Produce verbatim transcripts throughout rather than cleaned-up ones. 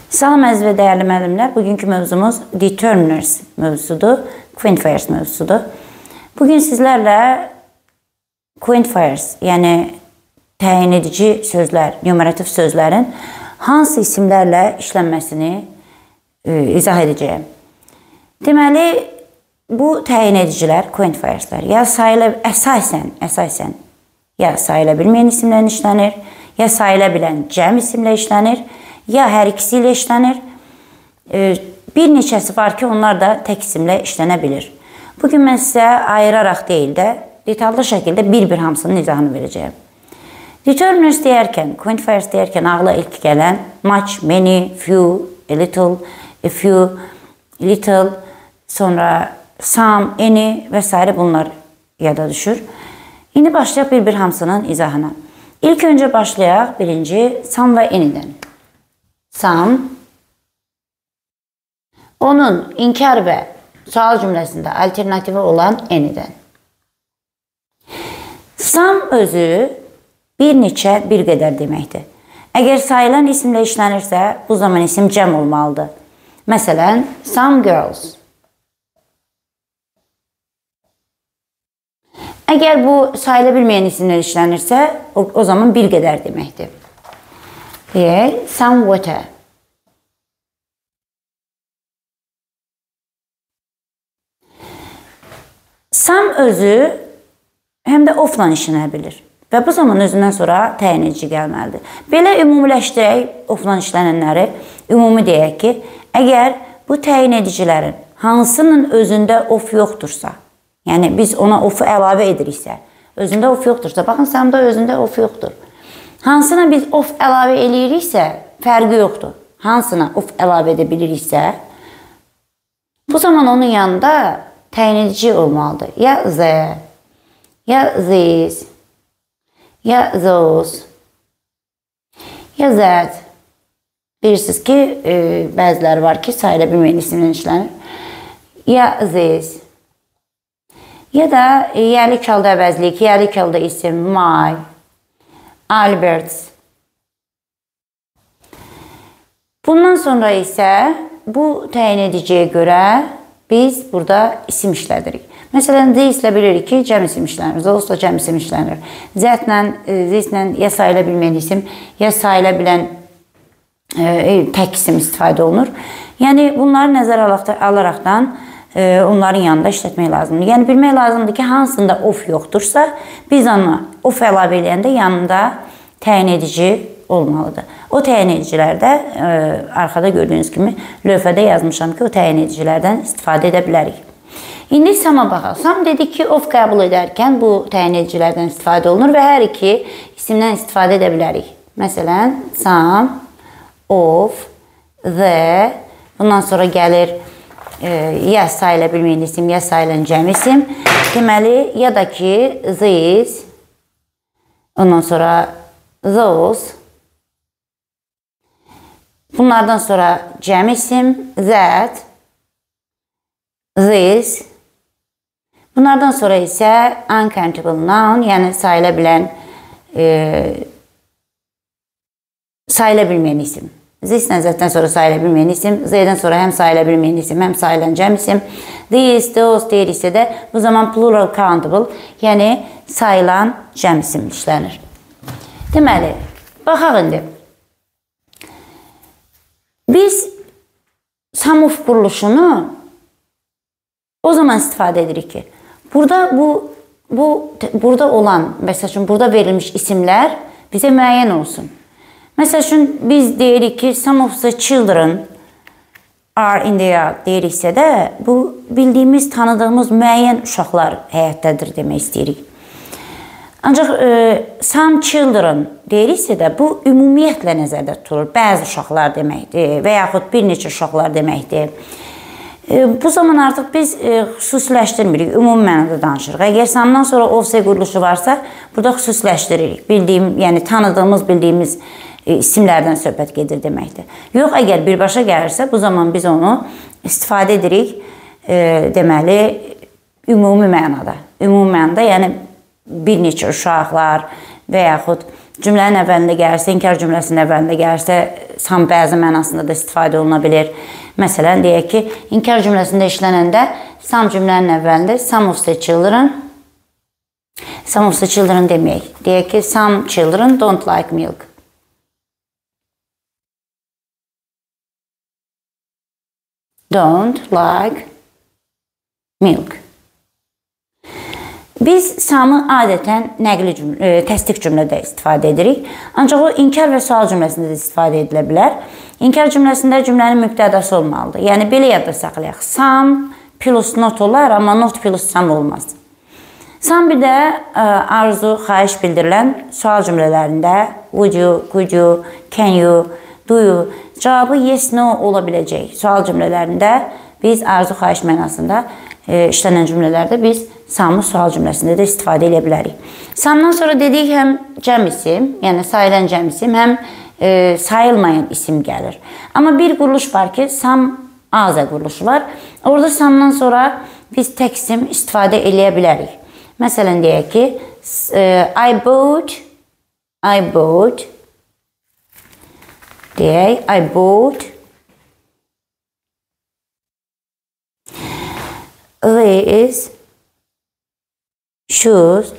Salam əziz və dəyərli müəllimlər, bugünkü mövzumuz determiners mövzusudur, quantifiers mövzusudur. Bugün sizlərlə quantifiers, yəni təyin edici sözlər, numerativ sözlərin hansı isimlərlə işlənməsini e, izah edəcəyəm. Deməli, bu təyin edicilər, quantifierslər, ya sayıla, əsasən, əsasən, ya sayıla bilməyən isimlərlə işlənir, ya sayıla bilən cəm isimlə işlənir, ya hər ikisi ilə işlənir. Bir neçəsi var ki, onlar da tək isimlə işlənə bilir. Bugün mən sizə ayıraraq deyil də, detallı şəkildə bir-bir hamısının izahını verəcəyim. Determiners deyərkən, quantifiers deyərkən ağla ilk gələn much, many, few, a little, a few, little, sonra some, any və s. bunlar yada düşür. İndi başlayaq bir-bir hamısının izahına. İlk öncə başlayaq birinci some və any'dən. Some, onun inkar və sual cümləsində alternativi olan any'dən. Some özü bir neçə, bir qədər deməkdir. Əgər sayılan isimlə işlənirsə, bu zaman isim cəm olmalıdır. Məsələn, some girls. Əgər bu sayıla bilməyən isimlə işlənirsə, o, o zaman bir qədər deməkdir. Deyək, some water. Some özü həm də ofla işlənə bilir və bu zaman özündən sonra təyin edici gəlməlidir. Belə ümumiləşdirək ofla işlənənləri, ümumi deyək ki, əgər bu təyin edicilərin hansının özündə of yoxdursa, yəni biz ona ofu əlavə ediriksə, özündə of yoxdursa, baxın, some'da özündə of yoxdur. Hansına biz of əlavə eləyiriksə, fərqi yoxdur. Hansına of əlavə edə biliriksə, bu zaman onun yanında təyin edici olmalıdır. Ya the, ya this, ya those, ya that. Bilirsiniz ki, e, bəziləri var ki, sayıla bilməyən isimlə işlənir. Ya this. Ya da yerli kalda əvəzlik, yerli kalda isim my, Alberts. Bundan sonra isə bu təyin ediciyə görə biz burada isim işlədirik. Məsələn, this ilə bilirik ki, cəm isim işlənir, those ilə cəm isim işlənir. That-lə, this-lə ya sayıla bilməyən isim, ya sayıla bilən e, tək isim istifadə olunur. Yəni, bunları nəzərə alaraqdan e, onların yanında işlətmək lazımdır. Yəni, bilmək lazımdır ki, hansında of yoxdursa, biz onu of əlavə eləyəndə yanında təyin edici olmalıdır. O təyin edicilərdə, e, arxada gördüyünüz kimi, lövhədə yazmışam ki, o təyin edicilərdən istifadə edə bilərik. İndi some'a baxaq. Some dedik ki, of qəbul edərkən bu təyin edicilərdən istifadə olunur və hər iki isimdən istifadə edə bilərik. Məsələn, some, of, the, bundan sonra gəlir e, ya sayıla bilməyən isim, ya sayılan cəm isim. Deməli, ya da ki, this, ondan sonra those, bunlardan sonra cəm isim, that, this, bunlardan sonra isə uncountable noun, yəni sayıla bilən, e, sayıla bilməyən isim. This-dən zətdən sonra sayıla bilməyən isim, z-dən sonra həm sayıla bilməyən isim, həm sayılan cəm isim. This, those deyiriksə də bu zaman plural countable, yəni sayılan cəm isim işlənir. Deməli, baxaq indi. Biz sum of quruluşunu o zaman istifadə edirik ki, burada bu, bu burada olan, məsəl üçün, burada verilmiş isimlər bizə müəyyən olsun. Məsəl üçün, biz deyirik ki, some of the children are in the yard deyiriksə də, bu bildiyimiz, tanıdığımız müəyyən uşaqlar həyətdədir demək istəyirik. Ancaq e, some children deyiriksə də, bu ümumiyyətlə nəzərdə tutulur. Bəzi uşaqlar deməkdir və yaxud bir neçə uşaqlar deməkdir. E, bu zaman artıq biz e, xüsusiləşdirmirik, ümumi mənada danışırıq. Əgər some'dan sonra of quruluşu varsa, burada xüsusiləşdiririk. Bildiyim, yəni tanıdığımız, bildiyimiz e, isimlərdən söhbət gedir deməkdir. Yox, əgər birbaşa gəlirsə, bu zaman biz onu istifadə edirik, e, deməli, ümumi mənada. Ümumi mənada, yəni bir neçə uşaqlar və yaxud cümlənin əvvəlində gəlirsə, inkar cümləsinin əvvəlində gəlirsə, some bəzi mənasında da istifadə oluna bilir. Məsələn, deyək ki, inkar cümləsində işlənəndə some cümlənin əvvəlində some of the children, some of the children deməyək. Deyək ki, some children don't like milk. Don't like milk. Biz some'ı adətən nəqli cümlə, e, təsdiq cümlədə istifadə edirik. Ancaq o inkar və sual cümləsində də istifadə edilə bilər. İnkar cümləsində cümlənin mübtədası olmalıdır. Yəni belə yadda saxlayaq. Some plus not olar, amma not plus some olmaz. Some bir də e, arzu, xahiş bildirilən sual cümlələrində would you, could you, can you, do you cavabı yes, no ola biləcək. Sual cümlələrində biz arzu, xahiş mənasında e, işlənən cümlələrdə biz some'ı sual cümləsində də istifadə edə bilərik. Some'dan sonra dedik həm cəm isim, yəni sayılan cəm isim, həm e, sayılmayan isim gəlir. Amma bir quruluş var ki, some azə quruluşu var. Orada some'dan sonra biz tək isim istifadə edə bilərik. Məsələn, deyək ki, e, I bought, I bought, deyək, I bought these shoes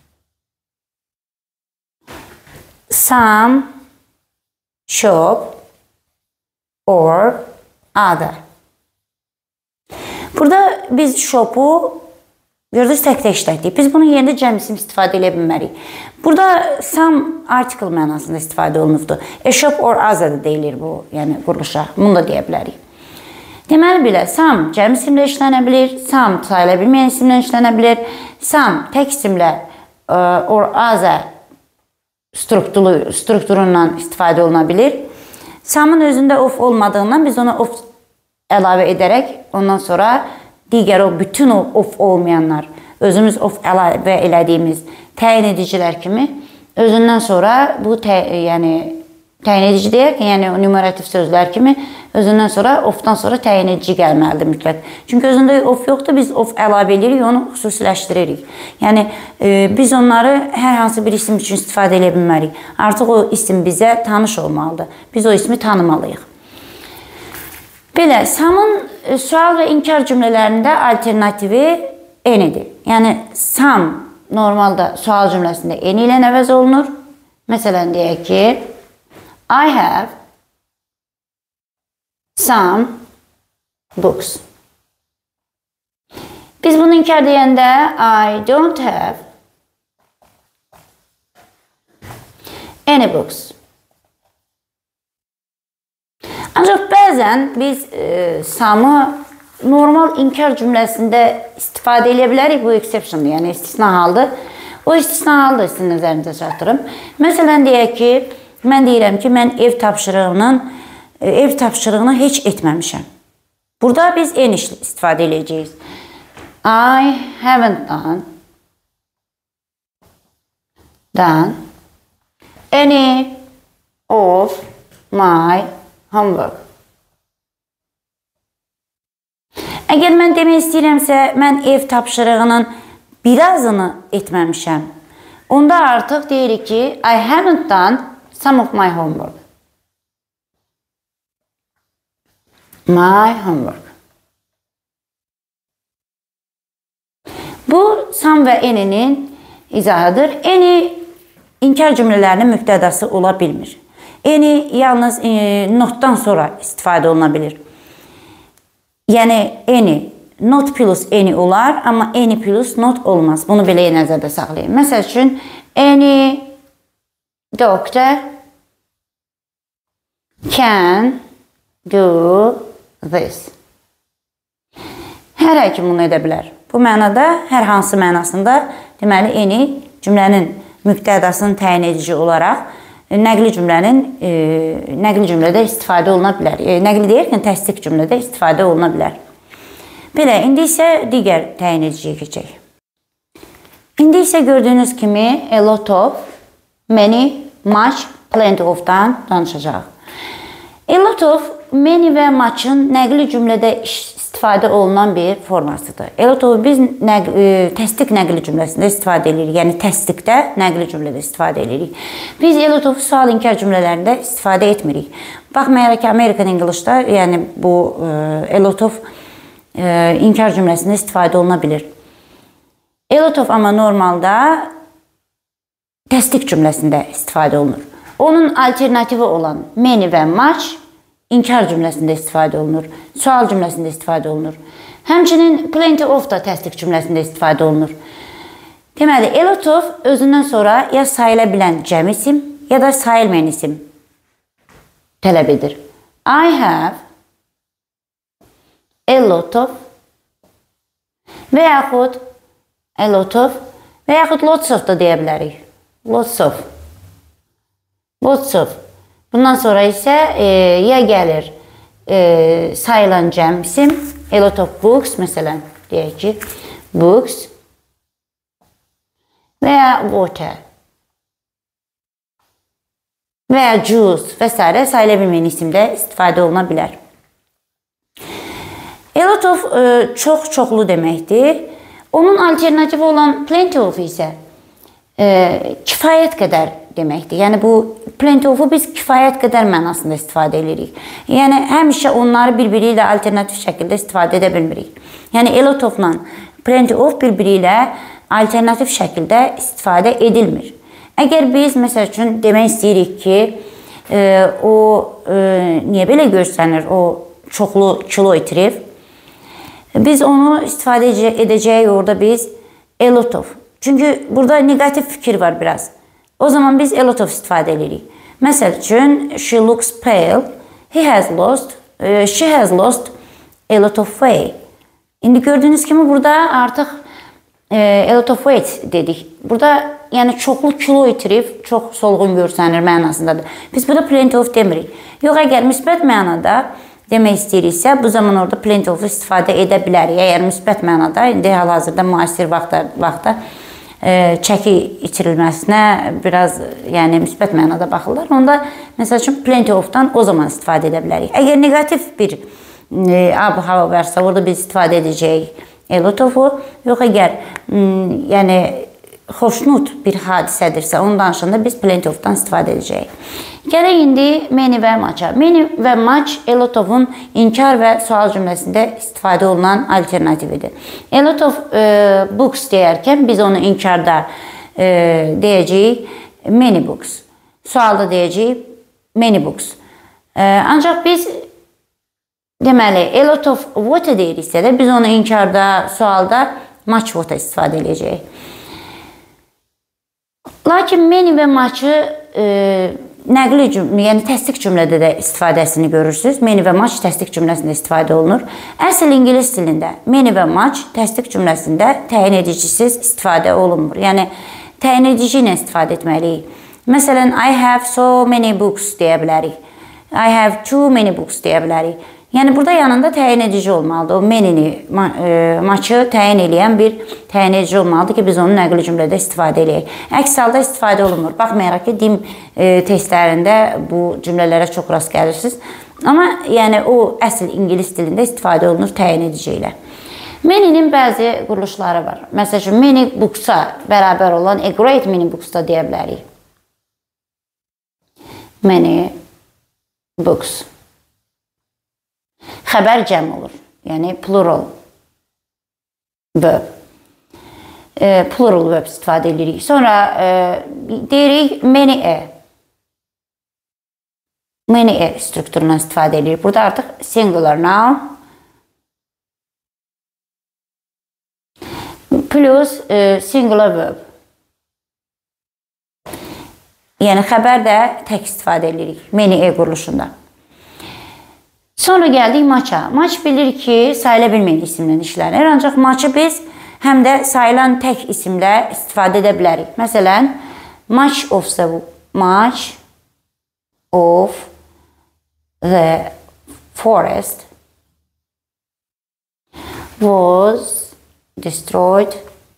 some shop or other. Burada biz shop'u gördünüz tək-tək işlətdik. Biz bunun yerində cəm isim istifadə edə bilmərik. Burada some article mənasında istifadə olunubdur. A shop or other da deyilir bu, yəni quruluşa. Bunu da deyə bilərik. Deməli belə, some cəm isimlə işlənə bilir, some sayıla bilməyən isimlə işlənə bilir, some tək isimlə or other strukturundan istifadə oluna bilir. Some'ın özündə of olmadığından biz ona of əlavə edərək, ondan sonra digər o bütün o of olmayanlar, özümüz of əlavə elədiyimiz təyin edicilər kimi özündən sonra bu tə, yəni təyin edici deyək, yəni numerativ sözlər kimi özündən sonra ofdan sonra təyin edici gəlməlidir mütləq. Çünki özündə of yoxdur, biz of əlavə edirik, onu xüsusiləşdiririk. Yəni e, biz onları hər hansı bir isim üçün istifadə edə bilmərik. Artıq o isim bizə tanış olmalıdır. Biz o ismi tanımalıyıq. Belə, some'ın sual və inkar cümlələrində alternativi any'dir. Yəni some normalda sual cümləsində any ilə əvəz olunur. Məsələn, deyək ki, I have some books. Biz bunu inkar deyəndə I don't have any books. Ancaq bəzən biz e, some'ı normal inkar cümləsində istifadə edə bilərik. Bu exception, yəni istisna haldır. O istisna haldır sizin nəzərinizə çatdırım. Məsələn, deyək ki, mən deyirəm ki, mən ev tapşırığının ev tapşırığını heç etməmişəm. Burada biz en istifadə edəcəyik. I haven't done done any of my homework. Əgər mən demək istəyirəmsə, mən ev tapşırığının birazını etməmişəm. Onda artıq deyirik ki, I haven't done some of my homework. My homework. Bu some və any'nin izahıdır. Any inkar cümlələrinin mübtədası ola bilmir. Any yalnız e, notdan sonra istifadə oluna bilir. Yəni any, not plus any olar, amma any plus not olmaz. Bunu belə nəzərdə saxlayın. Məsəl üçün, any doctor can do this. Hər həkim bunu edə bilər. Bu mənada, hər hansı mənasında deməli, any cümlənin mübtədasının təyin edici olaraq nəqli cümlənin e, nəqli cümlədə istifadə oluna bilər. E, nəqli deyərkən təsdiq cümlədə istifadə oluna bilər. Belə, indi isə digər təyin ediciyə keçək. İndi isə gördüyünüz kimi a lot of, many, much, plenty of-dan danışacaq. A lot of, many və much'ın nəqli cümlədə istifadə olunan bir formasıdır. A lot of biz nəql, e, təsdiq nəqli cümləsində istifadə edirik. Yəni təsdiqdə nəqli cümlədə istifadə edirik. Biz a lot of sual inkar cümlələrində istifadə etmirik. Baxmayaraq ki, American English'da yəni bu e, a lot of e, inkar cümləsində istifadə oluna bilir. A lot of amma normalda təsdiq cümləsində istifadə olunur. Onun alternativi olan many və much inkar cümləsində istifadə olunur. Sual cümləsində istifadə olunur. Həmçinin plenty of da təsdiq cümləsində istifadə olunur. Deməli, a lot of özündən sonra ya sayıla bilən cəm isim, ya da sayılmayan isim tələb edir. I have a lot of və yaxud a lot of və yaxud lots of da deyə bilərik. Lots of. Lots of. Bundan sonra isə e, ya gəlir e, sayılan cəm isim, a lot of books, məsələn, deyək ki, books və ya water və ya juice və s. sayıla bilməyən isimdə istifadə oluna bilər. A lot of e, çox-çoxlu deməkdir. Onun alternativi olan plenty of isə e, kifayət qədər deməkdir. Yəni bu plenty of-u biz kifayət qədər mənasında istifadə edirik. Yəni həmişə onları bir-biri ilə alternativ şəkildə istifadə edə bilmirik. Yəni a lot of-la plenty of bir-biri ilə alternativ şəkildə istifadə edilmir. Əgər biz məsəl üçün demək istəyirik ki, e, o e, niyə belə görsənir, o çoxlu kilo itirir. Biz onu istifadə edəcəyik orada biz a lot of. Çünki burada negativ fikir var biraz. O zaman biz a lot of istifadə edirik. Məsəl üçün, she looks pale, he has lost, uh, she has lost a lot of weight. İndi gördüyünüz kimi burada artıq uh, a lot of weight dedik. Burada yəni çoxlu kilo itirib, çox solğun görsənir mənasındadır. Biz burada plenty of demirik. Yox, əgər müsbət mənada demək istəyiriksə, bu zaman orada plenty of istifadə edə bilərik. Əgər müsbət mənada, indi hal-hazırda müasir vaxtda, vaxtda çəki içirilməsinə biraz yəni müsbət mənada baxırlar. Onda məsəl üçün plenty of-dan o zaman istifadə edə bilərik. Əgər negativ bir e, ab-hava varsa, orada biz istifadə edəcəyik a lot of-u. Yox, əgər m, yəni xoşnut bir hadisədirsə, onun danışında biz plenty of-dan istifadə edəcəyik. Gələk indi many və much-a. Many və much a lot of-un inkar və sual cümləsində istifadə olunan alternatividir. A lot of e, books deyərkən biz onu inkarda e, deyəcəyik many books. Sualda deyəcəyik many books. E, ancaq biz deməli a lot of water deyiriksə də biz onu inkarda, sualda much water istifadə edəcəyik. Lakin many və much-ı e, nəqli cümlə, yəni təsdiq cümlədə də istifadəsini görürsünüz. Many və much təsdiq cümləsində istifadə olunur. Əsl ingilis dilində many və much təsdiq cümləsində təyin edicisiz istifadə olunmur. Yəni təyin edici ilə istifadə etməliyik. Məsələn, I have so many books deyə bilərik. I have too many books deyə bilərik. Yəni burada yanında təyin edici olmalıdır. O many-ni, much-ı təyin edən bir təyin edici olmalıdır ki, biz onu nəqli cümlədə istifadə edək. Əks halda istifadə olunmur. Baxmayaraq ki, dim e, testlərində bu cümlələrə çox rast gəlirsiniz. Amma yəni o əsl ingilis dilində istifadə olunur təyin edici ilə. Many-nin bəzi quruluşları var. Məsəl üçün, many books-a bərabər olan a great many books da deyə bilərik. Many books. Xəbər cəm olur. Yəni plural verb. E, plural verb istifadə edirik. Sonra e, deyirik many a. Many a strukturundan istifadə edirik. Burada artıq singular noun plus e, singular verb. Yəni xəbər də tək istifadə edirik. Many a quruluşunda. Sonra gəldik much-a. Much bilir ki, sayıla bilməyən isimlə işlənir. Ancaq much-ı biz həm də sayılan tək isimlə istifadə edə bilərik. Məsələn, much of the much of the forest was destroyed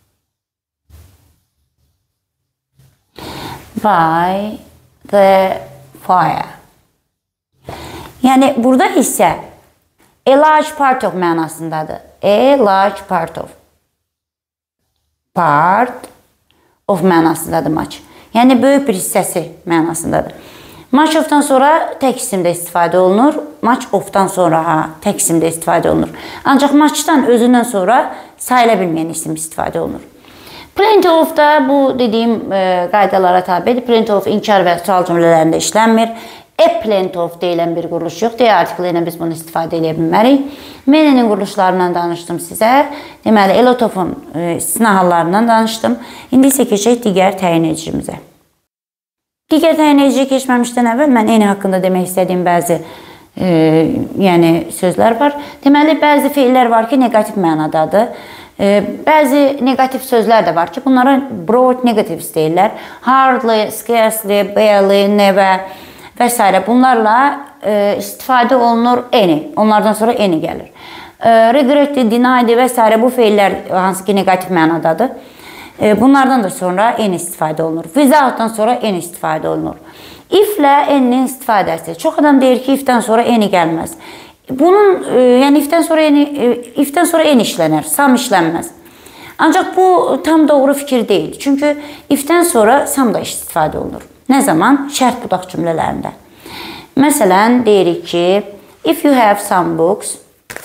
by the fire. Yəni burada isə A large part of mənasındadır. A large part of. Part of mənasındadır much. Yəni böyük bir hissəsi mənasındadır. Much of'dan sonra tək isimdə istifadə olunur. Much of'dan sonra ha, tək isimdə istifadə olunur. Ancaq much'dan özündən sonra sayıla bilməyən isim istifadə olunur. Plenty of da bu dediyim e, qaydalara tabidir. Plenty of inkar və sual cümlələrində işlənmir. A plenty of deyilən bir quruluş yoxdur. Article ilə biz bunu istifadə edə bilmərik. Many'nin quruluşlarından danışdım sizə. Deməli, a lot of'un e, istisna hallarından danışdım. İndi isə keçək digər təyin edicimizə. Digər təyin ediciyə keçməmişdən əvvəl mən eyni haqqında demək istədiyim bəzi e, yəni sözlər var. Deməli, bəzi feillər var ki, negativ mənadadır. E, bəzi negativ sözlər də var ki, bunlara broad negatives deyirlər. Hardly, scarcely, barely, never və s. Bunlarla e, istifadə olunur any. Onlardan sonra any gəlir. E, regretted, denied və s. bu feillər hansı ki negativ mənadadır. Bunlardan da sonra en istifadə olunur. Without'dan sonra en istifadə olunur. If-lə en-nin istifadəsi. Çox adam deyir ki, if-dən sonra eni gəlməz. Bunun, yəni if-dən sonra eni, if-dən sonra en işlənər, sam işlənməz. Ancaq bu tam doğru fikir deyil. Çünki if-dən sonra sam da istifadə olunur. Nə zaman? Şərt budaq cümlələrində. Məsələn, deyirik ki, if you have some books,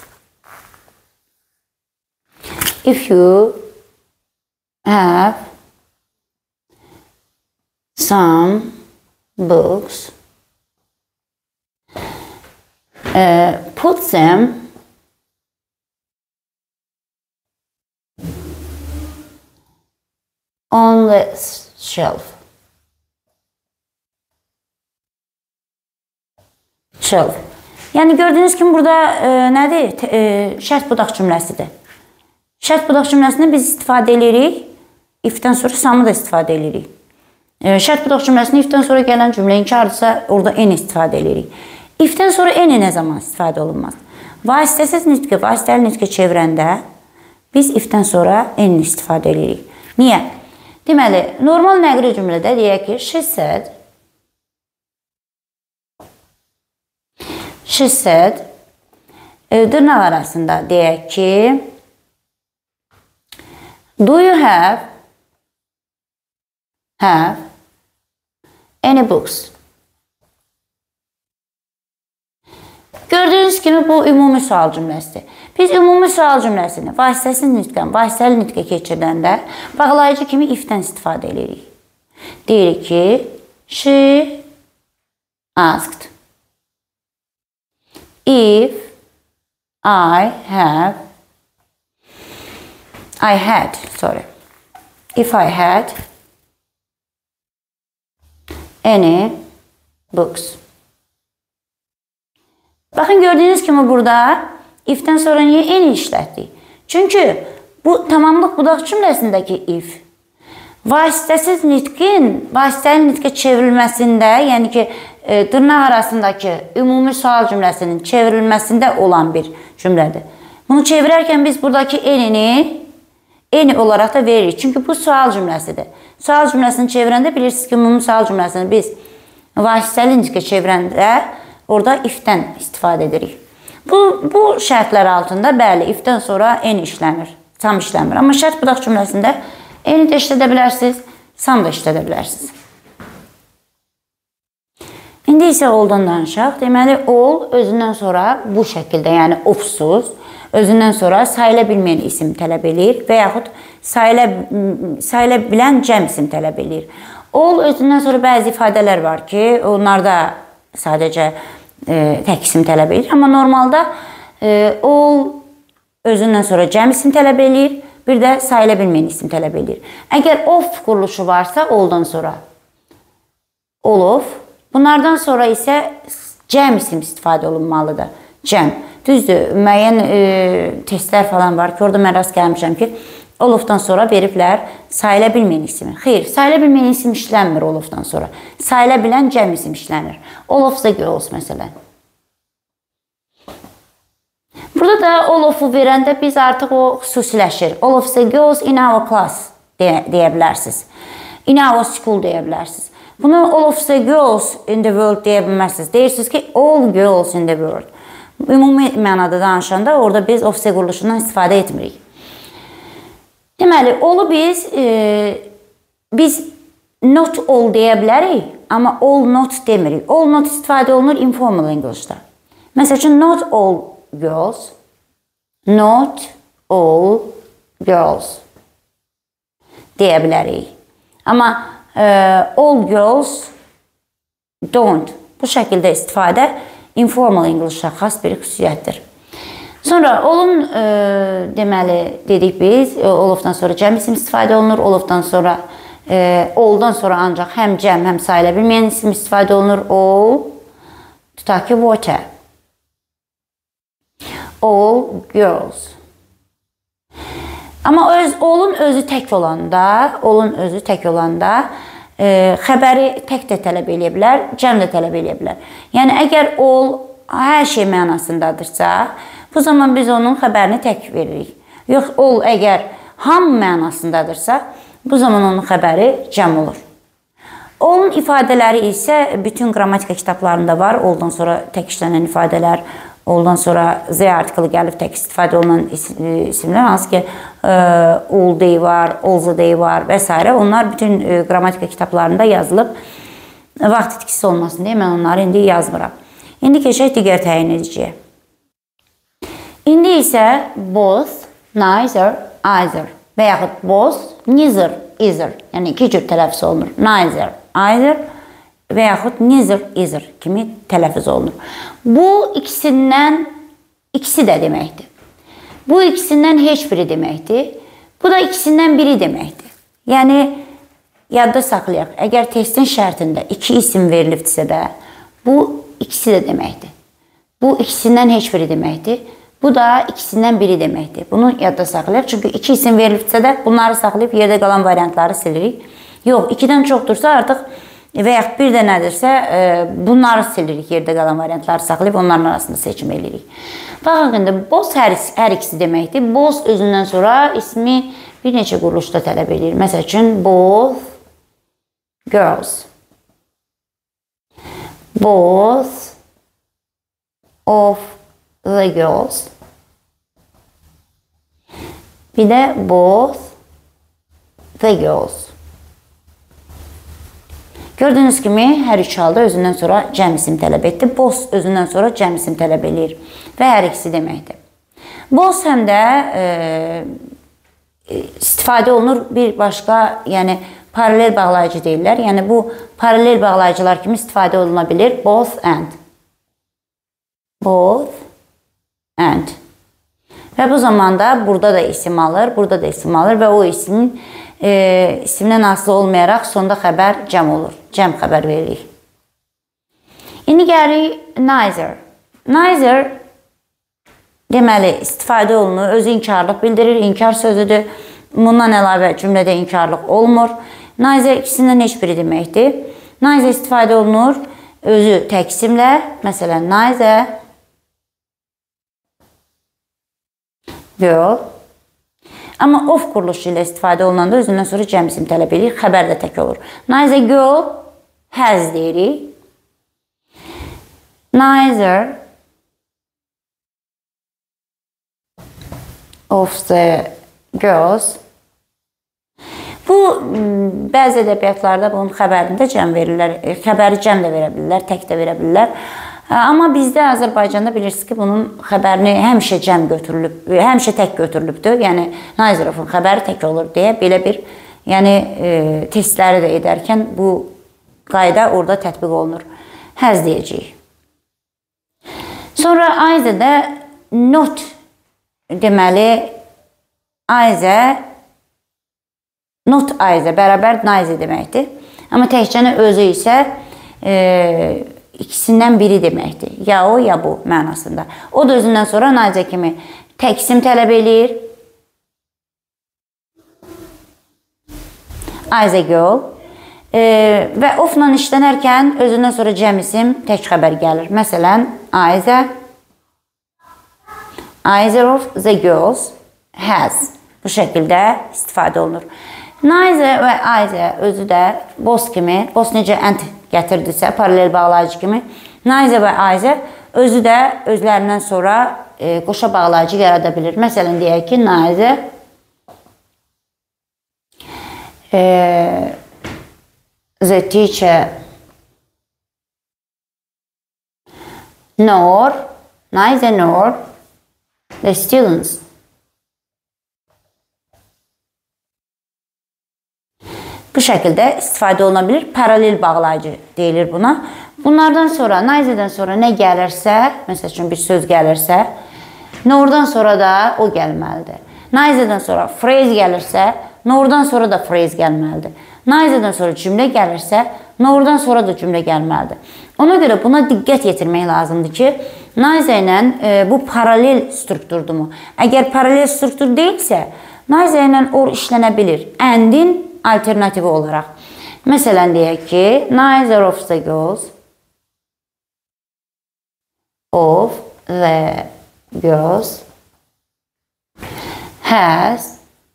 if you have some books, uh, put them on the shelf. Shelf. Yəni gördüyünüz kimi burada e, nədir? E, şərt budaq cümləsidir. Şərt budaq cümləsində biz istifadə edirik. If-dən sonra samı da istifadə edirik. E, şərt budaq cümləsində if-dən sonra gələn cümlə inkardırsa, orada en istifadə edirik. If-dən sonra eni nə zaman istifadə olunmaz? Vasitəsiz nitqi, vasitəli nitqi çevirəndə biz if-dən sonra eni istifadə edirik. Niyə? Deməli, normal nəqli cümlədə deyək ki, she said, she said, e, dırnaq arasında deyək ki, do you have have any books? Gördüyünüz kimi bu ümumi sual cümləsidir. Biz ümumi sual cümləsini vasitəsiz nitqdən, vasitəli nitqə keçirdəndə bağlayıcı kimi if-dən istifadə edirik. Deyirik ki, she asked if I have I had, sorry. If I had any books. Baxın, gördüyünüz kimi burada if-dən sonra niyə eni işlətdik? Çünki bu tamamlıq budaq cümləsindəki if vasitəsiz nitqin vasitəli nitqə çevrilməsində, yəni ki, e, dırnaq arasındakı ümumi sual cümləsinin çevrilməsində olan bir cümlədir. Bunu çevirərkən biz buradakı enini eni olaraq da veririk. Çünki bu sual cümləsidir. Sual cümləsini çevirəndə bilirsiniz ki, ümumi sual cümləsini biz vasitəli nitqə çevirəndə orada if-dən istifadə edirik. Bu, bu şərtlər altında bəli, if-dən sonra eni işlənir, sam işlənmir. Amma şərt budaq cümləsində eni də işlədə bilərsiniz, sam da işlədə bilərsiniz. İndi isə all-dan danışaq. Deməli, all özündən sonra bu şəkildə, yəni ofsuz, özündən sonra sayıla bilməyən isim tələb edir və yaxud sayıla, sayıla bilən cəm isim tələb edir. All özündən sonra bəzi ifadələr var ki, onlarda sadəcə e, tək isim tələb edir. Amma normalda e, all özündən sonra cəm isim tələb edir, bir də sayıla bilməyən isim tələb edir. Əgər of quruluşu varsa, all-dan sonra all of, bunlardan sonra isə cəm isim istifadə olunmalıdır. Cəm. Düzdür, müəyyən e, testlər falan var ki, orada mən rast gəlmişəm ki, all of-dan sonra veriblər sayıla bilməyən ismi. Xeyr, sayıla bilməyən isim işlənmir all of-dan sonra. Sayıla bilən cəm isim işlənir. All of the girls məsələn. Burada da all of-u verəndə biz artıq o xüsusiləşir. All of the girls in our class deyə, deyə bilərsiniz. In our school deyə bilərsiniz. Bunu all of the girls in the world deyə bilmərsiniz. Deyirsiniz ki, all girls in the world. ümumi mənada danışanda orada biz of-say quruluşundan istifadə etmirik. Deməli, olu biz e, biz not all deyə bilərik, amma all not demirik. All not istifadə olunur informal English'da. Məsəl üçün, not all girls, not all girls deyə bilərik. Amma e, all girls don't. Bu şəkildə istifadə informal English'a xas bir xüsusiyyətdir. Sonra olun e, deməli dedik biz, olofdan sonra cəm isim istifadə olunur, olofdan sonra e, alldan sonra ancaq həm cəm, həm sayıla bilməyən isim istifadə olunur. All, tutaq ki, water. All girls. Amma öz, olun özü tək olanda, olun özü tək olanda e, xəbəri tək də tələb eləyə bilər, cəm də tələb eləyə bilər. Yəni, əgər all hər şey mənasındadırsa, bu zaman biz onun xəbərini tək veririk. Yox, all əgər ham mənasındadırsa, bu zaman onun xəbəri cəm olur. All'ın ifadələri isə bütün qrammatika kitablarında var. All'dan sonra tək işlənən ifadələr, all'dan sonra z artiklı gəlib tək istifadə olunan isimlər, hansı ki, all day var, also day var və s. Onlar bütün qrammatika kitablarında yazılıb. Vaxt itkisi olmasın deyə mən onları indi yazmıram. İndi keçək digər təyin ediciyə. İndi isə both, neither, either və yaxud both, neither, either. Yəni iki cür tələffüz olunur. Neither, either və yaxud neither, either kimi tələffüz olunur. Bu ikisindən ikisi də deməkdir. Bu ikisindən heç biri deməkdir. Bu da ikisindən biri deməkdir. Yəni yadda saxlayaq. Əgər testin şərtində iki isim verilibdirsə də, bu ikisi də deməkdir. Bu ikisindən heç biri deməkdir. Bu da ikisindən biri deməkdir. Bunu yadda saxlayaq. Çünki iki isim verilibdirsə də bunları saxlayıb yerdə qalan variantları silirik. Yox, ikidən çoxdursa artıq və yaxud bir də nədirsə bunları silirik. Yerdə qalan variantları saxlayıb onların arasında seçim edirik. Baxın, indi both hər, hər ikisi deməkdir. Both özündən sonra ismi bir neçə quruluşda tələb edir. Məsəl üçün, both girls. Both of the girls. Bir də both the girls. Gördüyünüz kimi hər üç halda özündən sonra cəm isim tələb etdi. Both özündən sonra cəm isim tələb edir və hər ikisi deməkdir. Both həm də e, istifadə olunur bir başqa, yəni paralel bağlayıcı deyirlər. Yəni bu paralel bağlayıcılar kimi istifadə oluna bilir. Both and. Both and. Və bu zamanda burada da isim alır, burada da isim alır və o ismin e, isimdən asılı olmayaraq sonda xəbər cəm olur. Cəm xəbər veririk. İndi gəlirik neither. Neither deməli istifadə olunur, özü inkarlıq bildirir, inkar sözüdür. Bundan əlavə cümlədə inkarlıq olmur. Neither ikisindən heç biri deməkdir. Neither istifadə olunur, özü tək isimlə, məsələn, neither girl. Amma of quruluşu ilə istifadə olunanda özündən sonra cəm isim tələb edir, xəbər də tək olur. Neither girl has deyirik. Neither of the girls. Bu, bəzi ədəbiyyatlarda bunun xəbərində cəm verirlər, xəbəri cəm də verə bilirlər, tək də verə bilirlər. Amma bizdə Azərbaycanda bilirsiniz ki, bunun xəbərini həmişə cəm götürülüb, həmişə tək götürülübdür. Yəni, neither of'un xəbəri tək olur deyə belə bir, yəni e, testləri də edərkən bu qayda orada tətbiq olunur. Has deyəcəyik. Sonra either-də not deməli, either, not either, bərabər neither deməkdir. Amma təkcəni özü isə e, ikisindən biri deməkdir. Ya o, ya bu mənasında. O da özündən sonra neither kimi tək isim tələb eləyir. Either girl. E, və of-la işlənərkən özündən sonra cəm isim tək xəbər gəlir. Məsələn, either, either of the girls has. Bu şəkildə istifadə olunur. Neither və either özü də both kimi, both necə and gətirdisə, paralel bağlayıcı kimi, neither və either özü də özlərindən sonra e, qoşa bağlayıcı yarada bilir. Məsələn, deyək ki, neither e, the teacher nor neither nor the students. Bu şəkildə istifadə olunabilir. Paralel bağlayıcı deyilir buna. Bunlardan sonra, neither'dan sonra nə gəlirsə, məsəl üçün bir söz gəlirsə, nor'dan sonra da o gəlməlidir. Neither'dan sonra phrase gəlirsə, nor'dan sonra da phrase gəlməlidir. Neither'dan sonra cümlə gəlirsə, nor'dan sonra da cümlə gəlməlidir. Ona görə buna diqqət yetirmək lazımdır ki, neither ilə e, bu paralel strukturdumu? Əgər paralel struktur deyilsə, neither ilə or işlənə bilir. And'in alternativi olaraq. Məsələn, deyək ki, neither of the girls of the girls has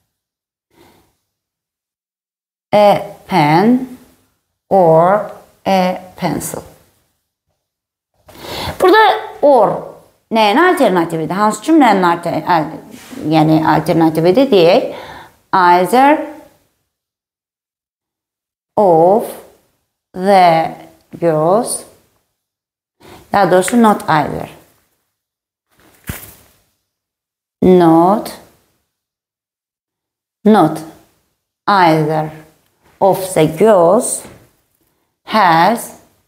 a pen or a pencil. Burada or nəyin alternatividir? Hansı cümlənin alternatividir? Yəni alternatividir deyək. Either of the girls, daha doğrusu not either. Not not either of the girls has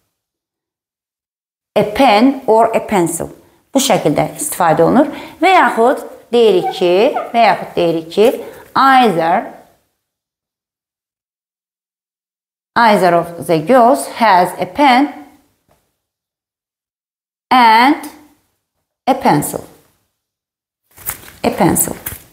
a pen or a pencil. Bu şəkildə istifadə olunur. Və yaxud deyirik ki, və yaxud deyirik ki, either either of the girls has a pen and a pencil. A pencil.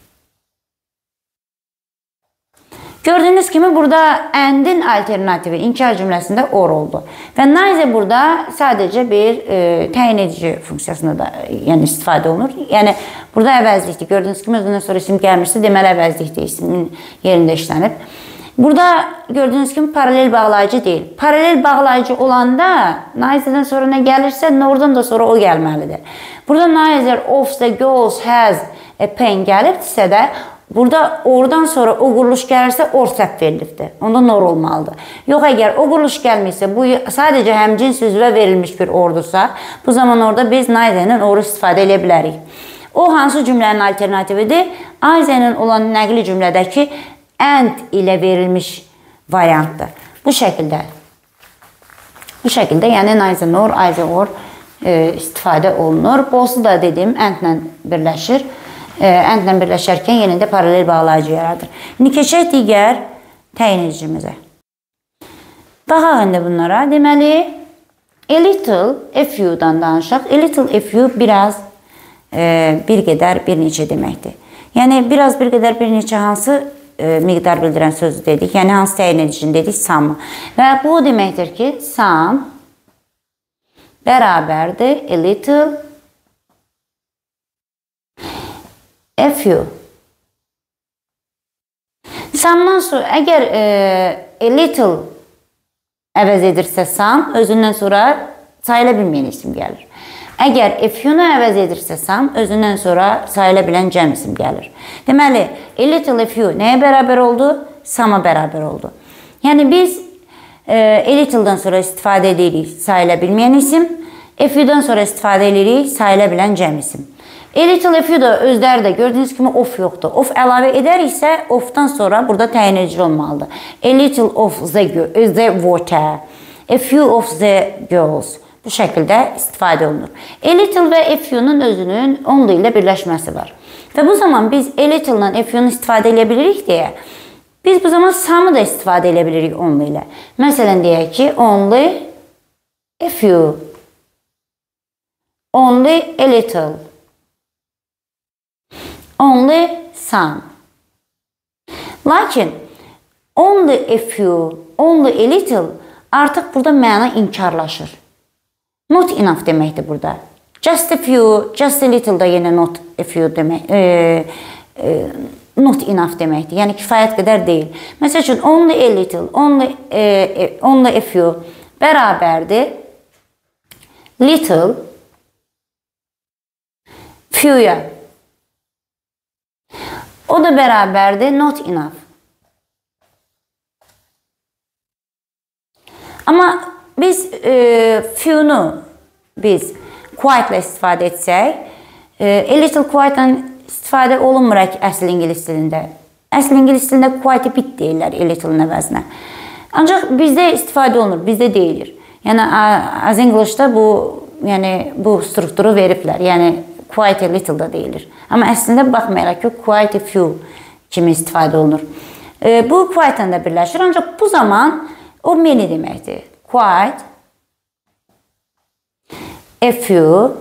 Gördüğünüz kimi burada and'in alternativi inkar cümləsində or oldu. Və neither burada sadəcə bir e, təyin edici funksiyasında da yəni istifadə olunur. Yəni burada əvəzlikdir. Gördüğünüz kimi özündən sonra isim gəlmirsə, deməli əvəzlikdir, isimin yerində işlənib. Burada gördüğünüz kimi paralel bağlayıcı deyil. Paralel bağlayıcı olanda neither'dan sonra nə gəlirsə, nor'dan da sonra o gəlməlidir. Burada neither of the girls has a pen gəlibdirsə də, burada oradan sonra o quruluş gəlirsə, or səhv verilibdir. Onda nor olmalıdır. Yox, əgər o quruluş gəlmirsə, bu sadəcə həmcins üzvə verilmiş bir ordursa, bu zaman orada biz neither'ın oru istifadə edə bilərik. O hansı cümlənin alternatividir? Either'ın olan nəqli cümlədəki and ilə verilmiş variantdır. Bu şəkildə. Bu şəkildə, yəni neither nor, either or e, istifadə olunur. Both da dedim, and-lə birləşir. E, and-lə birləşərkən yenə də paralel bağlayıcı yaradır. İndi keçək digər təyin edicimizə. Baxaq indi bunlara. Deməli, a little, a few-dan danışaq. A little, a few biraz e, bir qədər, bir neçə deməkdir. Yəni, biraz bir qədər, bir neçə hansı e, miqdar bildirən sözü dedik. Yəni, hansı təyin edicini dedik? Some. Və bu deməkdir ki, some bərabərdir a little, a few. Some'dan sonra, əgər e, a little əvəz edirsə some, özündən sonra sayıla bilməyən isim gəlir. Əgər a few-nu əvəz edirsə some, özündən sonra sayıla bilən cəm isim gəlir. Deməli, a little, a few nəyə bərabər oldu? Some'a bərabər oldu. Yəni, biz e, a little-dan sonra istifadə edirik sayıla bilməyən isim, a few-dan sonra istifadə edirik sayıla bilən cəm isim. A little, a few da özləri də gördüyünüz kimi of yoxdur. Of əlavə edəriksə, ofdan sonra burada təyin edici olmalıdır. A little of the, the water, a few of the girls. Bu şəkildə istifadə olunur. A little və a few-nun özünün only ilə birləşməsi var. Və bu zaman biz a little-la a few-nu istifadə edə bilirik deyə, biz bu zaman some-ı da istifadə edə bilirik only ilə. Məsələn, deyək ki, only a few, only a little, only some. Lakin only a few, only a little artıq burada məna inkarlaşır. Not enough deməkdir burada. Just a few, just a little da yenə not a few demək, e, e, not enough deməkdir. Yəni kifayət qədər deyil. Məsəl üçün only a little, only, e, only a few bərabərdir little Few'ya. O da bərabərdir not enough. Amma biz e, few'nu biz quite ilə istifadə etsək, e, a little quite ilə istifadə olunmur əsl ingilis dilində. Əsl ingilis dilində quite bit deyirlər a little-ın əvəzinə. Ancaq bizdə istifadə olunur, bizdə deyilir. Yəni az English'da bu, yəni bu strukturu veriblər. Yəni quite a little da deyilir. Amma əslində baxmayaraq ki, quite a few kimi istifadə olunur. E, bu quite ilə də birləşir. Ancaq bu zaman o many deməkdir. Quite a few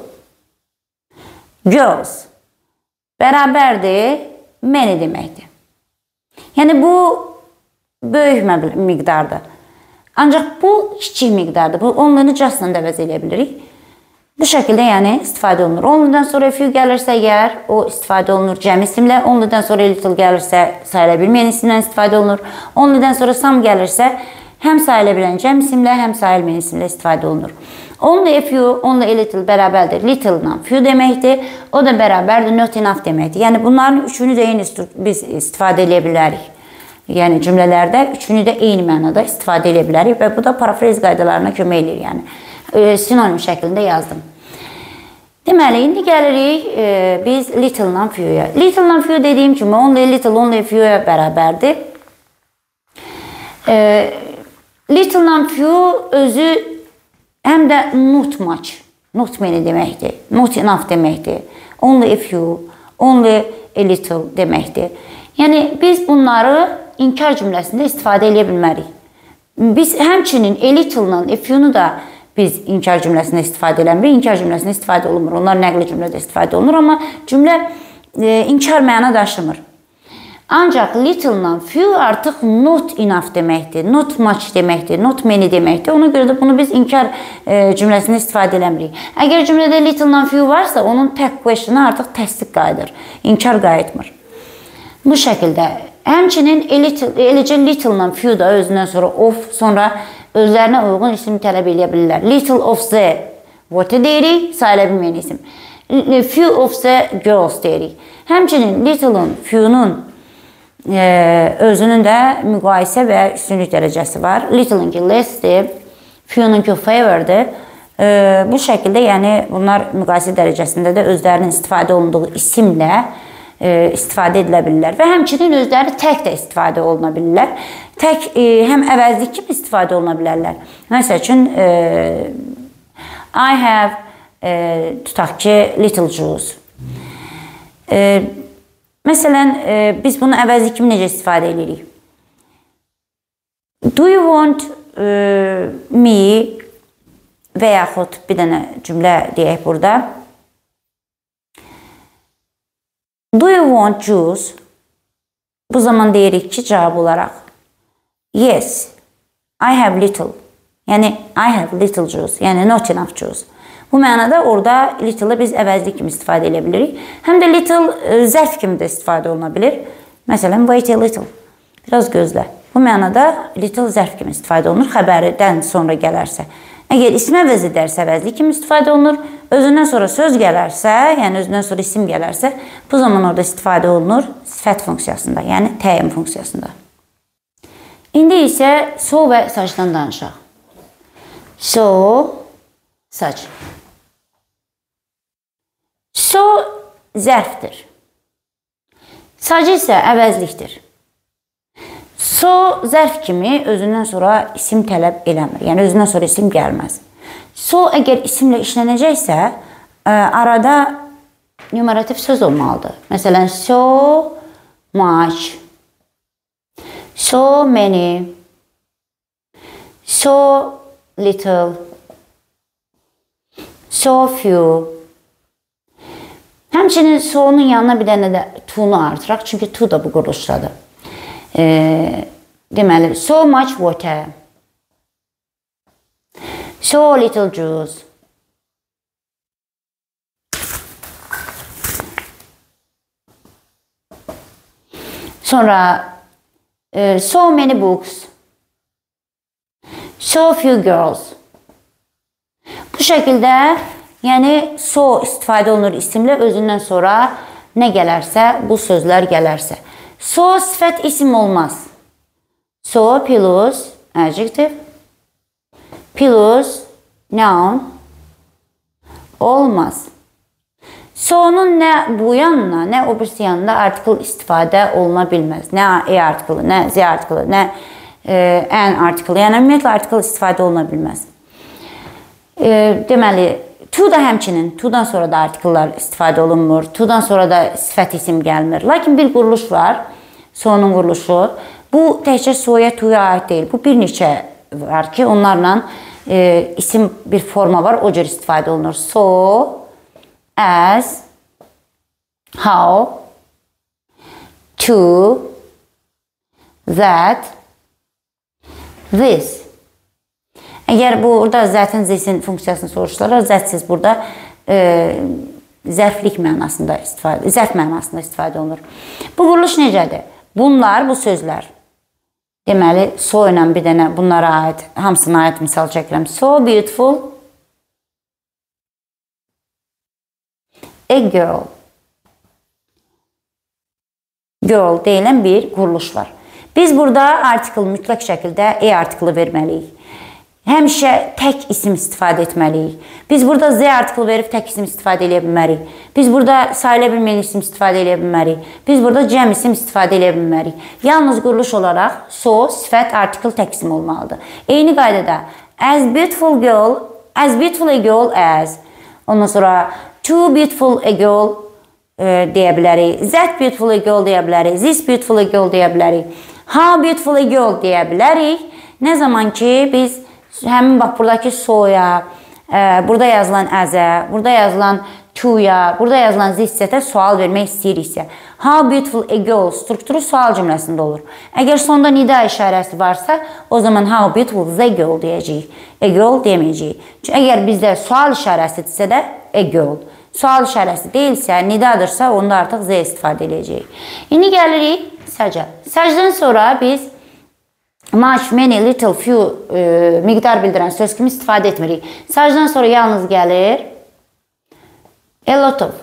girls bərabərdir many deməkdir. Yəni bu böyük miqdardır. Ancaq bu kiçik miqdardır. Bu onları justla da əvəz edə bilirik. Bu şəkildə yəni istifadə olunur. Onlardan sonra few gəlirsə əgər o istifadə olunur cəm isimlə. Onlardan sonra little gəlirsə sayıla bilməyən isimlə istifadə olunur. Onlardan sonra some gəlirsə həm sayıla bilən cəm isimlə, həm sayılmayan isimlə istifadə olunur. Only a few, only a little bərabərdir. Little-la few deməkdir. O da bərabərdir not enough deməkdir. Yəni bunların üçünü də eyni biz istifadə edə bilərik. Yəni cümlələrdə üçünü də eyni mənada istifadə edə bilərik və bu da parafrez qaydalarına kömək edir. Yəni e, sinonim şəklində yazdım. Deməli, indi gəlirik e, biz little-la few-ya. Little-la few dediyim kimi only a little, only a few-ya bərabərdir. E, Little-la few özü həm də not much, not many deməkdir, not enough deməkdir, only a few, only a little deməkdir. Yəni biz bunları inkar cümləsində istifadə edə bilmərik. Biz həmçinin a little-la a few-nu da biz inkar cümləsində istifadə eləmirik, inkar cümləsində istifadə olunmur. Onlar nəqli cümlədə istifadə olunur, amma cümlə e, inkar məna daşımır. Ancaq little-la few artıq not enough deməkdir, not much deməkdir, not many deməkdir. Ona görə də bunu biz inkar e, cümləsində istifadə eləmirik. Əgər cümlədə little-la few varsa, onun tək question-ı artıq təsdiq qayıdır, inkar qayıtmır. Bu şəkildə. Həmçinin eləcə little-la few da özündən sonra of, sonra özlərinə uyğun isim tələb edə bilirlər. Little of the water deyirik, sayıla bilməyən isim. Few of the girls deyirik. Həmçinin little-ın, few-nun Ee, özünün də müqayisə və üstünlük dərəcəsi var. Little-inki less-dir, few-nunki favor-dir. Ee, bu şəkildə yəni bunlar müqayisə dərəcəsində də özlərinin istifadə olunduğu isimlə e, istifadə edilə bilirlər. Və həmçinin özləri tək də istifadə oluna bilirlər. Tək e, həm əvəzlik kimi istifadə oluna bilərlər. Məsəl üçün e, I have e, tutaq ki little juice. E, Məsələn, e, biz bunu əvəzlik kimi necə istifadə edirik? Do you want e, me və yaxud bir dənə cümlə deyək burada. Do you want juice? Bu zaman deyirik ki, cavab olaraq yes, I have little. Yəni, I have little juice. Yəni, not enough juice. Bu mənada orada little-ı biz əvəzlik kimi istifadə edə bilirik. Həm də little zərf kimi də istifadə oluna bilir. Məsələn, wait a little. Biraz gözlə. Bu mənada little zərf kimi istifadə olunur, xəbərdən sonra gələrsə. Əgər isim əvəz edərsə, əvəzlik kimi istifadə olunur. Özündən sonra söz gələrsə, yəni özündən sonra isim gələrsə, bu zaman orada istifadə olunur sifət funksiyasında, yəni təyin funksiyasında. İndi isə so və sacdan danışaq. So, sac. So zərfdir. Sac isə əvəzlikdir. So zərf kimi özündən sonra isim tələb eləmir. Yəni özündən sonra isim gəlməz. So əgər isimlə işlənəcəksə, arada numerativ söz olmalıdır. Məsələn, so much, so many, so little, so few. Həmçinin so'nun yanına bir dənə də to'nu artıraq, çünki to da bu quruluşdadır. E, deməli, so much water, so little juice. Sonra e, so many books, so few girls. Bu şəkildə Yəni, so istifadə olunur isimlə, özündən sonra nə gələrsə, bu sözlər gələrsə. So sifət isim olmaz. So plus adjective, plus noun olmaz. So'nun nə bu yanına, nə o birisi yanında artikel istifadə oluna bilməz. Nə e artikeli, nə z artikeli, nə e, n artikeli. Yəni, ümumiyyətlə artikel istifadə oluna bilməz. E, deməli, to da həmçinin, to'dan sonra da artikellər istifadə olunmur. To'dan sonra da sifət isim gəlmir. Lakin bir quruluş var, so'nun quruluşu. Bu təkcə so'ya, to'ya aid deyil. Bu bir neçə var ki, onlarla e, isim bir forma var, o cür istifadə olunur. So, as, how, to, that, this. Əgər burada zətin zisin funksiyasını soruşlarlar, zətsiz burada e, zərflik mənasında istifadə, zərf mənasında istifadə olunur. Bu quruluş necədir? Bunlar, bu sözlər. Deməli, so ilə bir dənə bunlara aid, hamısına aid misal çəkirəm. So beautiful a girl. Girl deyilən bir quruluş var. Biz burada artikel mütləq şəkildə e artikeli verməliyik. Həmişə tək isim istifadə etməliyik. Biz burada z artikel verib tək isim istifadə edə bilmərik. Biz burada sayıla bilməyən isim istifadə edə bilmərik. Biz burada cəm isim istifadə edə bilmərik. Yalnız quruluş olaraq so, sifət, artikel tək isim olmalıdır. Eyni qaydada as beautiful girl, as beautiful a girl as. Ondan sonra too beautiful a girl e, deyə bilərik. That beautiful a girl deyə bilərik. This beautiful a girl deyə bilərik. How beautiful a girl deyə bilərik. Nə zaman ki biz həmin bax buradakı so'ya, e, burada yazılan əzə, burada yazılan to'ya, burada yazılan zissətə sual vermək istəyiriksə, how beautiful a girl strukturu sual cümləsində olur. Əgər sonda nida işarəsi varsa, o zaman how beautiful the girl deyəcəyik. A girl deməyəcəyik. Çünki əgər bizdə sual işarəsidirsə də a girl. Sual işarəsi deyilsə, nidadırsa, onda artıq z istifadə edəcəyik. İndi gəlirik səcə. Səcdən sonra biz much, many, little, few e, miqdar bildirən söz kimi istifadə etmirik. Səcdən sonra yalnız gəlir a lot of.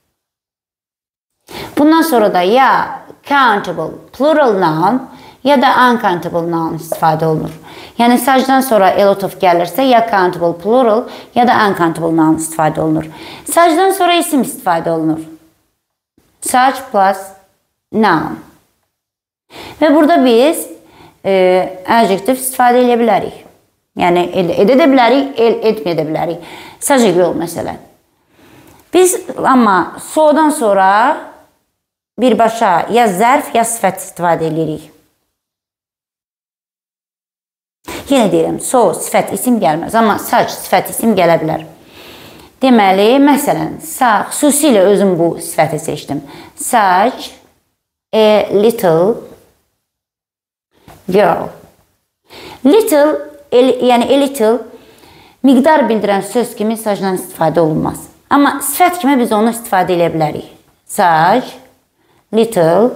Bundan sonra da ya countable, plural noun ya da uncountable noun istifadə olunur. Yəni səcdən sonra a lot of gəlirsə ya countable, plural ya da uncountable noun istifadə olunur. Səcdən sonra isim istifadə olunur. Such plus noun. Və burada biz E, adjektiv istifadə edə bilərik. Yəni, edə də bilərik, el etməyə də bilərik. Such a girl, məsələn. Biz, amma so'dan sonra birbaşa ya zərf, ya sifət istifadə edirik. Yenə deyirəm, so, sifət, isim gəlməz, amma such, sifət, isim gələ bilər. Deməli, məsələn, xüsusilə özüm bu sifəti seçdim. Such a little girl. Little, el, yəni a little miqdar bildirən söz kimi suchdan istifadə olunmaz. Amma sifət kimi biz onu istifadə edə bilərik. Such, little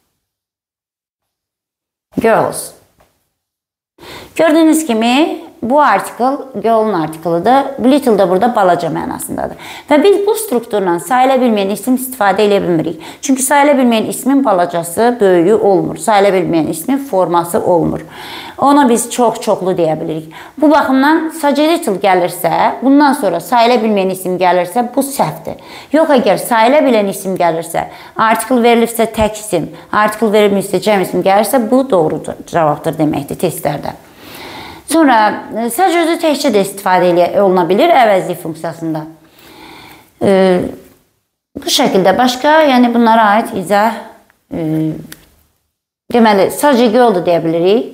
girls. Gördüyünüz kimi bu artikel girl'ın artikelidir. Little da burada balaca mənasındadır. Və biz bu strukturla sayıla bilməyən isim istifadə edə bilmirik. Çünki sayıla bilməyən ismin balacası, böyüyü olmur. Sayıla bilməyən ismin forması olmur. Ona biz çox-çoxlu deyə bilirik. Bu baxımdan sadəcə little gəlirsə, bundan sonra sayıla bilməyən isim gəlirsə, bu səhvdir. Yox, əgər sayıla bilən isim gəlirsə, artikel verilirsə tək isim, artikel verilmirsə cəm isim gəlirsə, bu doğru cavabdır deməkdir testlərdə. Sonra, sadəcə özü təkcə də istifadə oluna bilir əvəzlik funksiyasında. E, bu şəkildə başqa, yəni bunlara aid izah, e, deməli, sadəcə girl da deyə bilirik.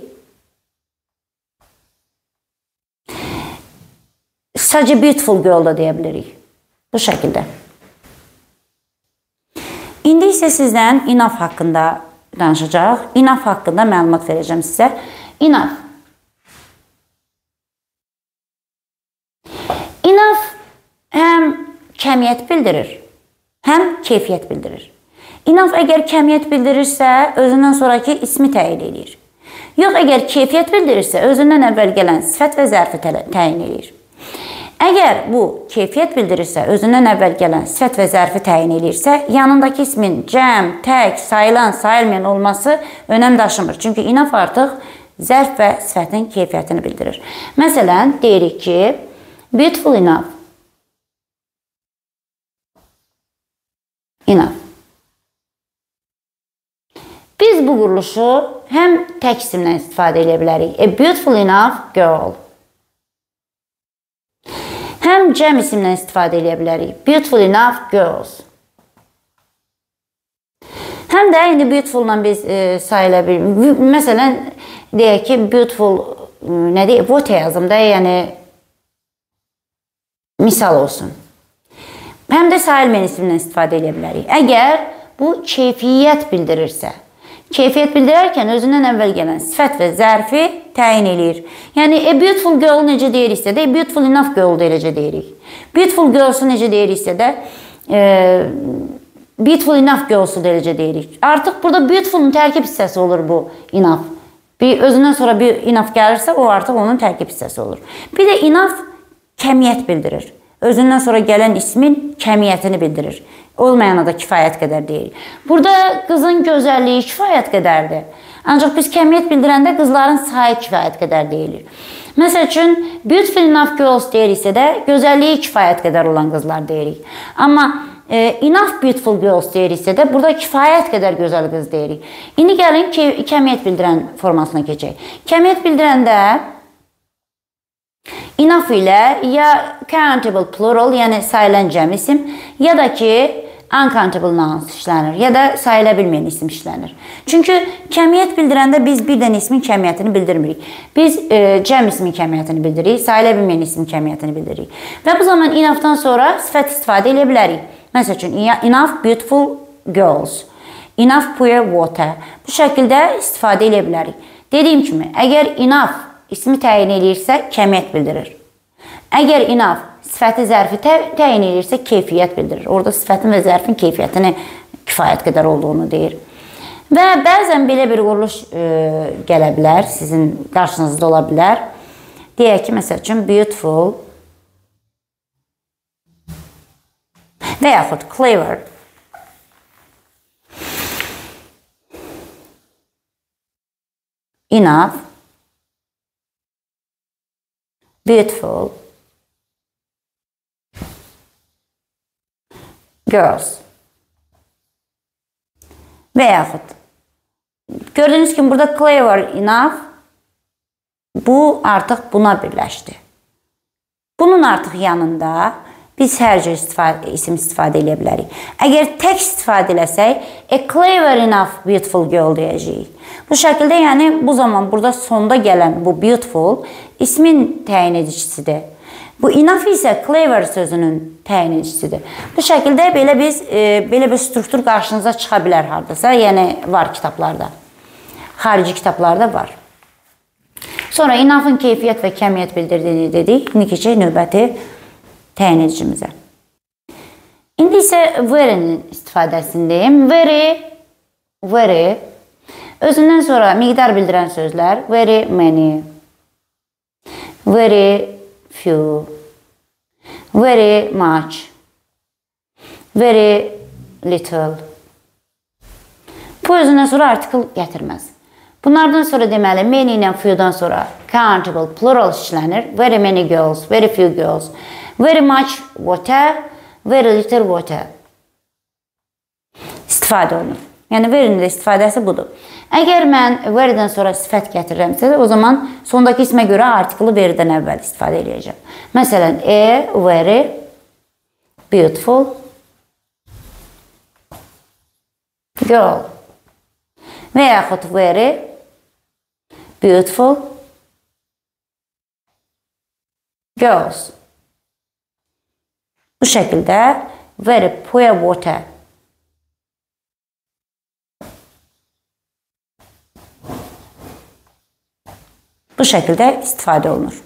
Sadəcə beautiful girl da deyə bilirik. Bu şəkildə. İndi isə sizdən enough haqqında danışacaq. Enough haqqında məlumat verəcəm sizə. Enough. Enough həm kəmiyyət bildirir, həm keyfiyyət bildirir. Enough əgər kəmiyyət bildirirsə, özündən sonraki ismi təyin edir. Yox, əgər keyfiyyət bildirirsə, özündən əvvəl gələn sifət və zərfi təyin edir. Əgər bu keyfiyyət bildirirsə, özündən əvvəl gələn sifət və zərfi təyin edirsə, yanındakı ismin cəm, tək, sayılan, sayılmayan olması önəm daşımır. Çünki inaf artıq zərf və sifətin keyfiyyətini bildirir. Məsələn, deyirik ki, beautiful enough. Enough. Biz bu quruluşu həm tək isimlə istifadə edə bilərik. A beautiful enough girl. Həm cəm isimlə istifadə edə bilərik. Beautiful enough girls. Həm də indi beautiful-la biz e, sayıla bilirik. Məsələn, deyək ki, beautiful nə deyək, what yazım da, yəni misal olsun. Həm də sayılmayan isimlə istifadə edə bilərik. Əgər bu keyfiyyət bildirirsə, keyfiyyət bildirərkən özündən əvvəl gələn sifət və zərfi təyin edir. Yəni, a beautiful girl necə deyiriksə də, a beautiful enough girl da eləcə deyirik. Beautiful girls-u necə deyiriksə də, e, beautiful enough girls-u da eləcə deyirik. Artıq burada beautiful-un tərkib hissəsi olur bu enough. Bir, özündən sonra bir enough gəlirsə, o artıq onun tərkib hissəsi olur. Bir də enough kəmiyyət bildirir. Özündən sonra gələn ismin kəmiyyətini bildirir. Olmayana da kifayət qədər deyil. Burada qızın gözəlliyi kifayət qədərdir. Ancaq biz kəmiyyət bildirəndə qızların sayı kifayət qədər deyilir. Məsəl üçün, beautiful enough girls deyiriksə də, gözəlliyi kifayət qədər olan qızlar deyirik. Amma e, enough beautiful girls deyiriksə də, burada kifayət qədər gözəl qız deyirik. İndi gəlin ki, kəmiyyət bildirən formasına keçək. Kəmiyyət bildirəndə enough ilə ya countable plural, yəni sayılan cəm isim, ya da ki uncountable nouns işlənir, ya da sayıla bilməyən isim işlənir. Çünki kəmiyyət bildirəndə biz bir dənə ismin kəmiyyətini bildirmirik. Biz e, cəm ismin kəmiyyətini bildiririk, sayıla bilməyən ismin kəmiyyətini bildiririk. Və bu zaman enough'dan sonra sifət istifadə edə bilərik. Məsəl üçün, enough beautiful girls, enough pure water. Bu şəkildə istifadə edə bilərik. Dediyim kimi, əgər enough ismi təyin edirsə, kəmiyyət bildirir. Əgər enough sifəti zərfi təyin edirsə, keyfiyyət bildirir. Orada sifətin və zərfin keyfiyyətini kifayət qədər olduğunu deyir. Və bəzən belə bir quruluş e, gələ bilər, sizin qarşınızda ola bilər. Deyək ki, məsəl üçün, beautiful və yaxud clever. Enough. Beautiful. Girls. Və yaxud gördüyünüz kimi burada clever enough, bu artıq buna birləşdi. Bunun artıq yanında biz hər cür istifadə, isim istifadə edə bilərik. Əgər tək istifadə eləsək, a clever enough beautiful girl deyəcəyik. Bu şəkildə, yəni bu zaman burada sonda gələn bu beautiful ismin təyin edicisidir. Bu enough isə clever sözünün təyin edicisidir. Bu şəkildə belə biz e, belə bir struktur qarşınıza çıxa bilər hardasa, yəni var kitablarda. Xarici kitablarda var. Sonra enough'ın keyfiyyət və kəmiyyət bildirdiyini dedik. İndi keçək növbəti təyin edicimizə. İndi isə vere'nin istifadəsindəyim. Very, very özündən sonra miqdar bildirən sözlər. Very many, very few, very much, very little. Bu özündən sonra artikl gətirməz. Bunlardan sonra deməli, many ilə few-dan sonra countable, plural işlənir. Very many girls, very few girls, very much water, very little water. İstifadə olunur. Yəni, vere'nin də istifadəsi budur. Əgər mən vere'dən sonra sifət gətirirəmsə, o zaman sondakı ismə görə artiklı vere'dən əvvəl istifadə edəcəm. Məsələn, a very beautiful girl və yaxud very beautiful girls. Bu şəkildə very pure water bu şəkildə istifadə olunur.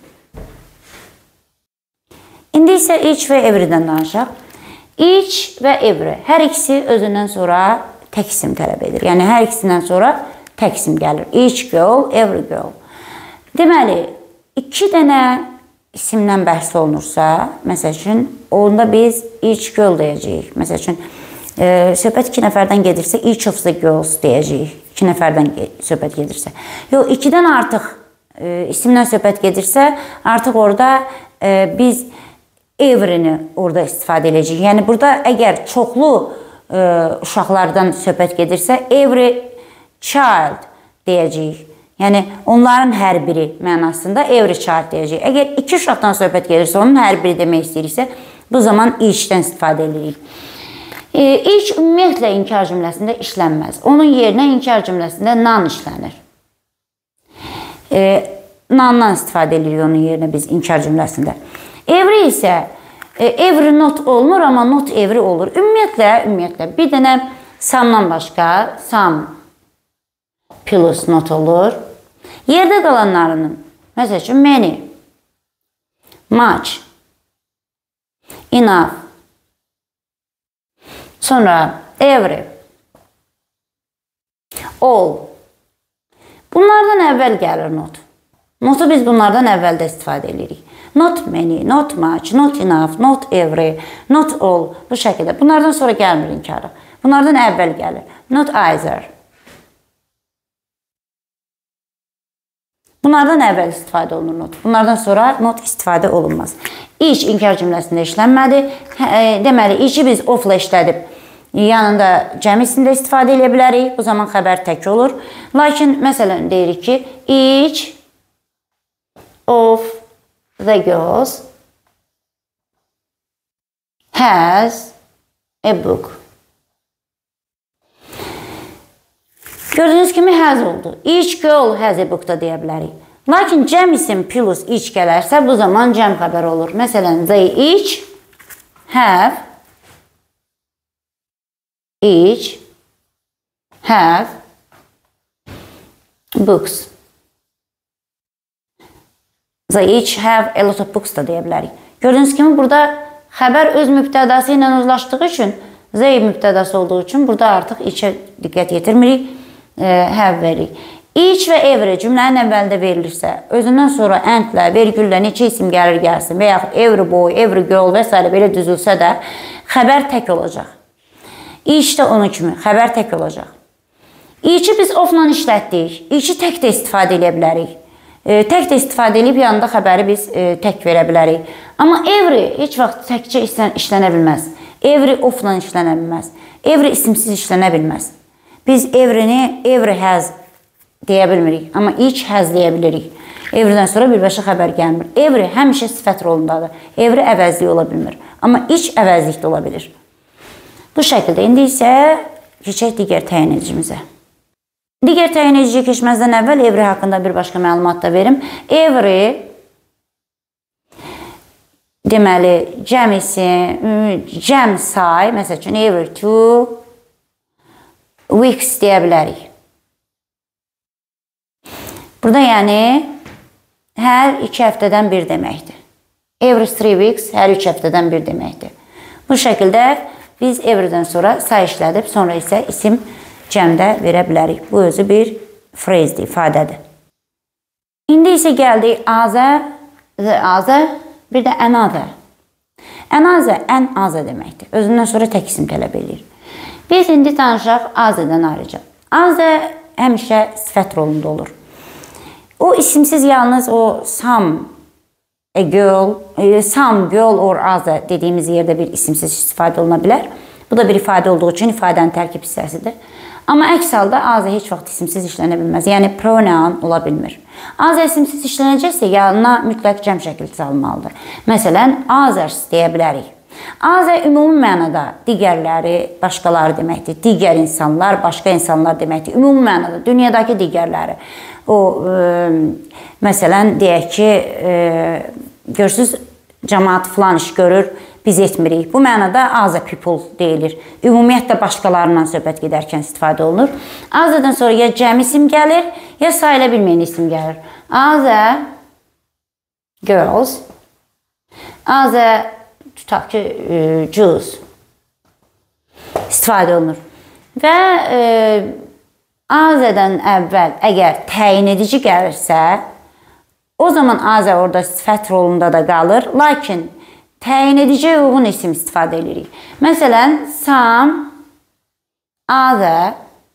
İndi isə each və every'dən danışaq. Each və every hər ikisi özündən sonra tək isim tələb edir. Yəni, hər ikisindən sonra tək isim gəlir. Each girl, every girl. Deməli, iki dənə isimdən bəhs olunursa, məsəl üçün, onda biz each girl deyəcəyik. Məsəl üçün, e, söhbət iki nəfərdən gedirsə, each of the girls deyəcəyik. İki nəfərdən söhbət gedirsə. Yox, ikidən artıq e, isimdən söhbət gedirsə, artıq orada e, biz every'ni orada istifadə edəcəyik. Yəni, burada əgər çoxlu e, uşaqlardan söhbət gedirsə, every child deyəcəyik. Yəni, onların hər biri mənasında every child deyəcəyik. Əgər iki uşaqdan söhbət gelirsə, onun hər biri demək istəyirsə, bu zaman each'dən istifadə edirik. E, each ümumiyyətlə inkar cümləsində işlənməz. Onun yerinə inkar cümləsində nan işlənir. E, nandan istifadə edirik onun yerinə biz inkar cümləsində. Every isə e, every not olmur, amma not every olur. Ümumiyyətlə, ümumiyyətlə bir dənə some'dan başqa some plus not olur. Yerdə qalanlarının, məsəl üçün, many, much, enough, sonra every, all. Bunlardan əvvəl gəlir not. Notu biz bunlardan əvvəldə istifadə edirik. Not many, not much, not enough, not every, not all. Bu şəkildə. Bunlardan sonra gəlmir inkarı. Bunlardan əvvəl gəlir. Not either. Bunlardan əvvəl istifadə olunur not. Bunlardan sonra not istifadə olunmaz. İç inkar cümləsində işlənmədi. Deməli, içi biz ofla işlədib yanında cəmisində istifadə edə bilərik. Bu zaman xəbər tək olur. Lakin, məsələn, deyirik ki, each of the girls has a book. Gördüyünüz kimi has oldu. Each girl has a book da deyə bilərik. Lakin cəm isim plus each gələrsə, bu zaman cəm xəbər olur. Məsələn, they each have each have books. They each have a lot of books da deyə bilərik. Gördüyünüz kimi, burada xəbər öz mübtədası ilə uzlaşdığı üçün, they mübtədası olduğu üçün, burada artıq each'ə diqqət yetirmirik. Have veririk. Each və every cümlənin əvvəldə verilirsə, özündən sonra and-lə, vergüllə neçə isim gəlir gəlsin və yaxud every boy, every girl və s. belə düzülsə də xəbər tək olacaq. Each də onun kimi xəbər tək olacaq. Each'i biz ofla işlətdik. Each'i tək də istifadə edə bilərik. E, tək də istifadə edib yanında xəbəri biz e, tək verə bilərik. Amma every heç vaxt təkcə işlənə bilməz. Every ofla işlənə bilməz. Every isimsiz işlənə bilməz. Biz every'ni every has deyə bilmirik. Amma each has deyə bilirik. Every'dən sonra birbaşa xəbər gəlmir. Every həmişə sifət rolundadır. Every əvəzlik ola bilmir. Amma each əvəzlik də ola bilir. Bu şəkildə. İndi isə keçək digər təyin edicimizə. Digər təyin ediciyə keçməzdən əvvəl every haqqında bir başqa məlumat da verim. Every deməli cəmisi, cəm say, məsəl üçün every two weeks deyə bilərik. Burada yəni hər iki həftədən bir deməkdir. Every three weeks hər üç həftədən bir deməkdir. Bu şəkildə biz every'dən sonra say işlədib, sonra isə isim cəmdə verə bilərik. Bu özü bir phrase-dir, ifadədir. İndi isə gəldik azə, the azə, bir də another. Another, ən azə deməkdir. Özündən sonra tək isim tələb edir. Biz indi tanışaq azədən ayrıca. Azə həmişə sifət rolunda olur. O isimsiz yalnız o some a girl, some girl or azə dediyimiz yerdə bir isimsiz istifadə oluna bilər. Bu da bir ifadə olduğu üçün ifadənin tərkib hissəsidir. Amma əks halda azə heç vaxt isimsiz işlənə bilməz. Yəni pronoun ola bilmir. Azə isimsiz işlənəcəksə yanına mütləq cəm şəkli salınmalıdır. Məsələn, others deyə bilərik. Azə ümumi mənada digərləri, başqaları deməkdir. Digər insanlar, başqa insanlar deməkdir. Ümumi mənada dünyadakı digərləri. O, e, məsələn, deyək ki, e, görürsünüz, cəmaat filan iş görür, biz etmirik. Bu mənada azə people deyilir. Ümumiyyətlə başqalarından söhbət gedərkən istifadə olunur. Azədən sonra ya cəm isim gəlir, ya sayıla bilməyən isim gəlir. Azə girls, azə tutaq ki, e, Jews istifadə olunur. Və e, azədən əvvəl əgər təyin edici gəlirsə, O zaman azə orada sifət rolunda da qalır. Lakin təyin ediciyə uyğun isim istifadə edirik. Məsələn, some, other.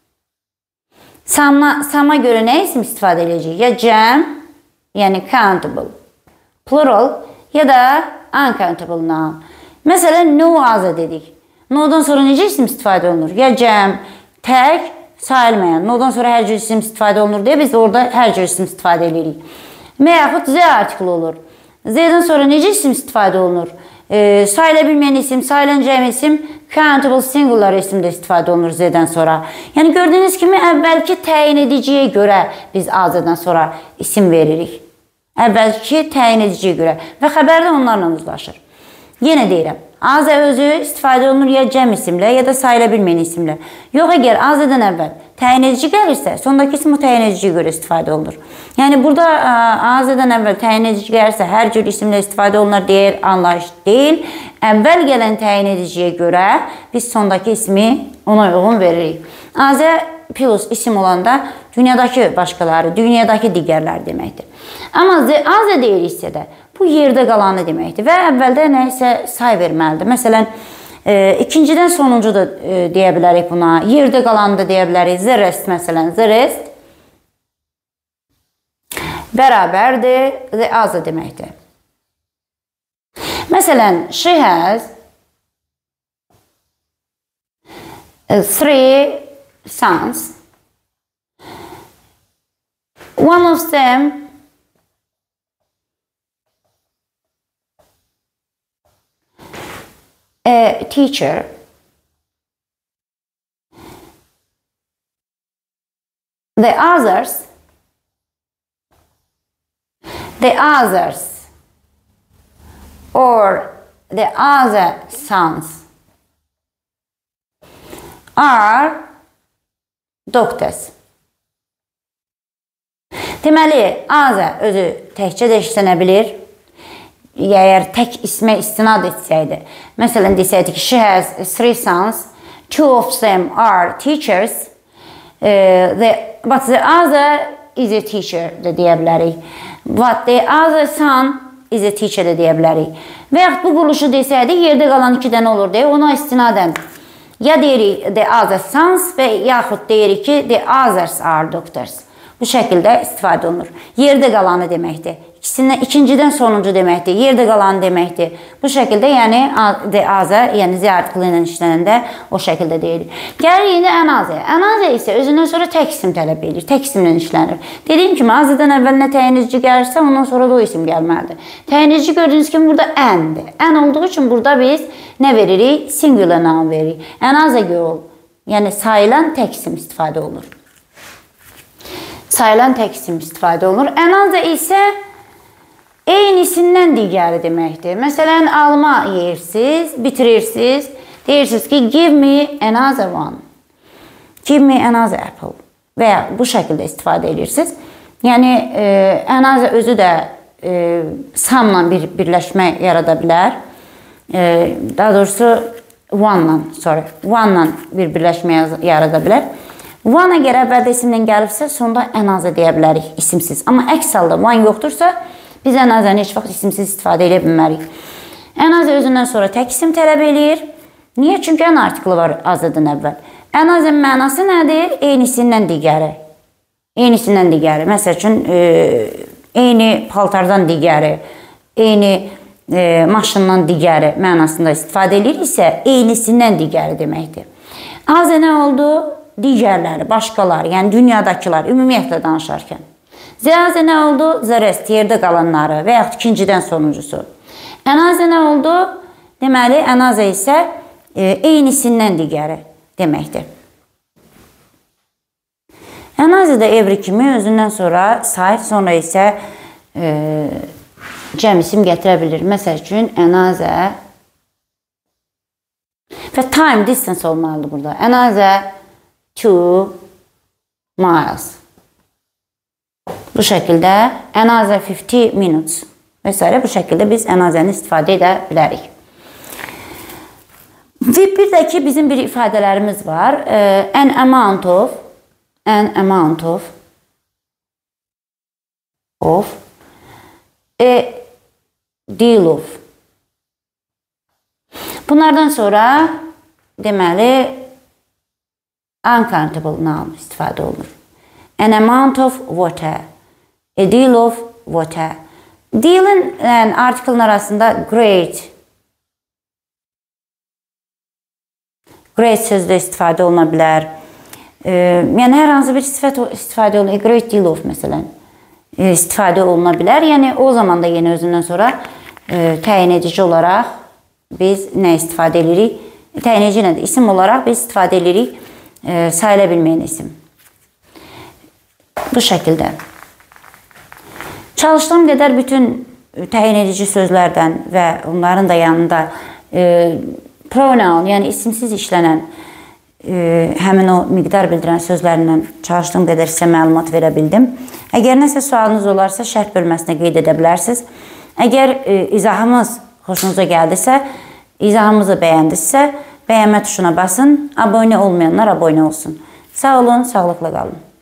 Sama, sama görə nə isim istifadə edəcəyik? Ya cəm, yəni countable, plural, ya da uncountable noun. Məsələn, no other dedik. No'dan sonra necə isim istifadə olunur? Ya cəm, tək, sayılmayan. No'dan sonra hər cür isim istifadə olunur deyə biz orada hər cür isim istifadə edirik. Və yaxud Z artikli olur. Z'dən sonra necə isim istifadə olunur? E, sayıla bilməyən isim, sayılan cəm isim, countable singular isimdə istifadə olunur Z'dən sonra. Yəni gördüyünüz kimi əvvəlki təyin ediciyə görə biz azədən sonra isim veririk. Əvvəlki təyin ediciyə görə və xəbər də onlarla uzlaşır. Yenə deyirəm, azə özü istifadə olunur ya cəm isimlə, ya da sayıla bilməyən isimlə. Yox, əgər azədən əvvəl təyin edici gəlirsə, sondakı isim o təyin ediciyə görə istifadə olunur. Yəni burada azədən əvvəl təyin edici gəlirsə, hər cür isimlə istifadə olunur deyil, anlayış deyil. Əvvəl gələn təyin ediciyə görə biz sondakı ismi ona uyğun veririk. Azə plus isim olanda dünyadakı başqaları, dünyadakı digərlər deməkdir. Amma azə deyiriksə də bu yerdə qalanı deməkdir və əvvəldə nə isə say verməlidir. Məsələn, e, ikincidən sonuncu da e, deyə bilərik buna, yerdə qalanı da deyə bilərik. The rest məsələn, the rest bərabərdir, the azə deməkdir. Məsələn, she has three sons. One of them a teacher. The others, the others, or the other sons are doctors. Deməli, azə özü təkcə də işlənə bilir. Əgər tək ismə istinad etsəydi. Məsələn, desəydik ki, she has three sons, two of them are teachers, uh, the, but the other is a teacher də deyə bilərik. But the other son is a teacher də deyə bilərik. Və yaxud bu quruluşu desəydik, yerdə qalan iki dənə olur deyə ona istinadən. Ya deyirik the other sons və yaxud deyirik ki, the others are doctors. Bu şəkildə istifadə olunur. Yerdə qalanı deməkdir. İkisindən, ikincidən sonuncu deməkdir. Yerdə qalanı deməkdir. Bu şəkildə, yəni de azə, yəni z artiklı ilə işlənəndə o şəkildə deyilir. Gəlir indi ən azəyə. Ən azə isə özündən sonra tək isim tələb edir. Tək isimlə işlənir. Dediyim kimi, azədən əvvəl nə təyin edici gəlirsə, ondan sonra da o isim gəlməlidir. Təyin edici gördüyünüz kimi burada əndir. Ən olduğu üçün burada biz nə veririk? Singular noun veririk. Ən azə girl, yəni sayılan tək isim istifadə olunur. Sayılan tək isim istifadə olunur. Ən azə isə eynisindən digəri deməkdir. Məsələn, alma yeyirsiniz, bitirirsiniz. Deyirsiniz ki, give me another one. Give me another apple. Və ya bu şəkildə istifadə edirsiniz. Yəni, e, another özü də e, some'la bir birləşmə yarada bilər. E, daha doğrusu one-la, sorry, one-la bir birləşmə yarada bilər. One əgər əvvəldə isimlə gəlibsə, sonda another deyə bilərik isimsiz. Amma əks halda one yoxdursa, biz another'ı heç vaxt isimsiz istifadə edə bilmərik. Another özündən sonra tək isim tələb eləyir. Niyə? Çünki ən artiklı var azədən əvvəl. Another'ın mənası nədir? Eynisindən digəri. Eynisindən digəri. Məsəl üçün, e, eyni paltardan digəri, eyni e, maşından digəri mənasında istifadə edir isə, eynisindən digəri deməkdir. Azə nə oldu? Digərləri, başqaları, yəni dünyadakılar, ümumiyyətlə danışarkən. Zəazə nə oldu? The rest, yerdə qalanları və yaxud ikincidən sonuncusu. Ənazə nə oldu? Deməli, ənazə isə e, eynisindən digəri deməkdir. Ənazə də evri kimi özündən sonra say, sonra isə e, cəm isim gətirə bilir. Məsəl üçün, ənazə və time, distance olmalıdır burada. Ənazə two miles. Bu şəkildə another fifty minutes və s. bu şəkildə biz another'ını istifadə edə bilərik. Və bir də ki, bizim bir ifadələrimiz var. An amount of an amount of of a deal of. Bunlardan sonra deməli uncountable noun istifadə olunur. An amount of water, a deal of water. Deal'in yani artikelin arasında great, great sözü istifadə oluna bilər. E, yəni hər hansı bir sifət istifadə olunur. A great deal of məsələn e, istifadə oluna bilər. Yəni o zaman da yenə özündən sonra e, təyin edici olaraq biz nə istifadə edirik? Təyin edici nədir? İsim olaraq biz istifadə edirik e, sayıla bilməyən isim. Bu şəkildə. Çalışdığım qədər bütün təyin edici sözlərdən və onların da yanında e, pronoun, yəni isimsiz işlənən e, həmin o miqdar bildirən sözlərindən çalışdığım qədər sizə məlumat verə bildim. Əgər nəsə sualınız olarsa şərh bölməsinə qeyd edə bilərsiniz. Əgər e, izahımız xoşunuza gəldisə, izahımızı bəyəndisə, bəyənmə tuşuna basın, abunə olmayanlar abunə olsun. Sağ olun, sağlıqla qalın.